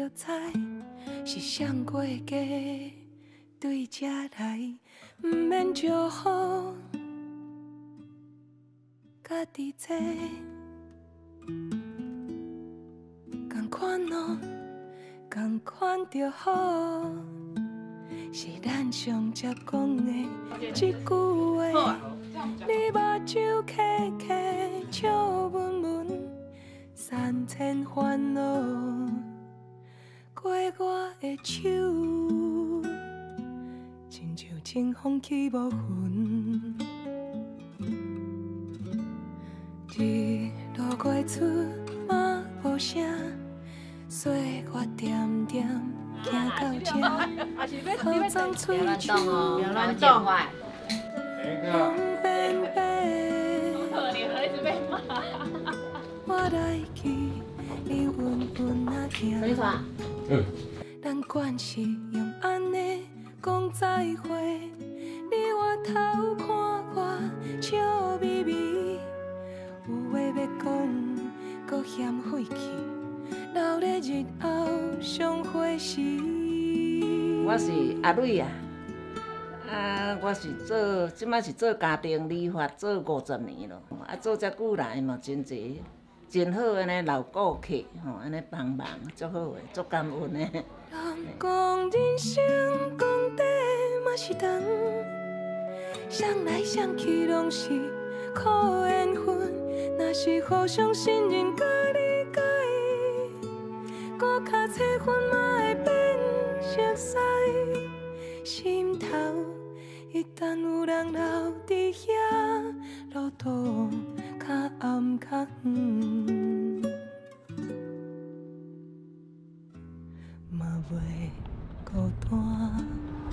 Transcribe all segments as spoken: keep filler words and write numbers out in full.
就知是谁过家对这来，毋免祝福，家己做。同款哦，同款就好，是咱上接讲的一句话。你目睭起起，笑纹纹，三千烦恼过我的手，亲像清风起无痕。日落过出嘛无声，岁月点点行到这，好脏嘴唇， 不要乱动哦。 风变变。 你儿子被骂。 我来去，你稳稳啊行。 没错。 嗯。 咱惯是用安尼讲再会，你回头看我笑眯眯，有话要讲，搁嫌费气，留咧日后相会时。 我是阿蕊啊，啊，我是做，即摆是做家庭理发做五十年咯，啊，做遮久来嘛真济，真好安尼老顾客，吼，安尼帮忙，足好诶，足感恩诶。 人讲人生讲短嘛是长，想来想去拢是苦缘分。若是互相信任甲理解，搁较切分嘛会变熟悉。心头一旦有人留伫遐，路途较暗较远。嘛袂孤单。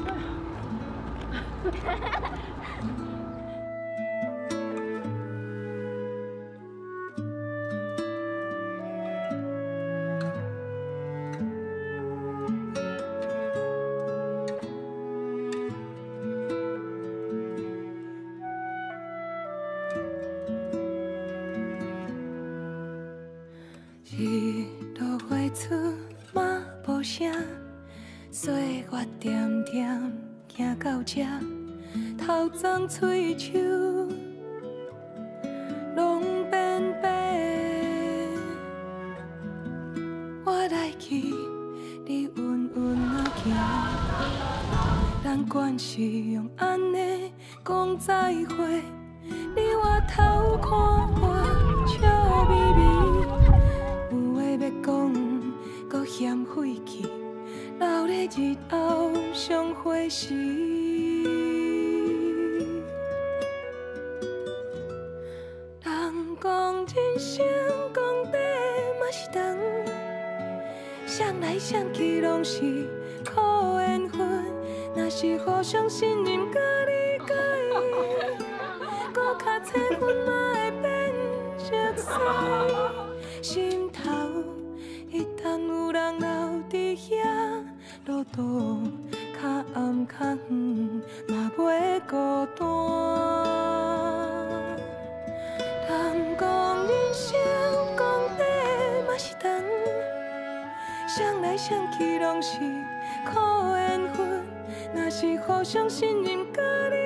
日落月出嘛无声，岁月点点行到这，头鬃喙手拢变白。我来去，你稳稳啊行。咱惯是用安尼讲再会，你回头看我笑眯眯。有话要讲，搁嫌费气，留咧日后相会时。人讲人生讲短嘛是长，想来想去拢是苦缘分。若是互相信任甲理解，搁较切分嘛会变熟悉。心头一旦有人留伫遐，路途较暗较远，嘛袂孤单。人讲人生讲短嘛是长，想来想去拢是苦缘分。若是互相信任甲理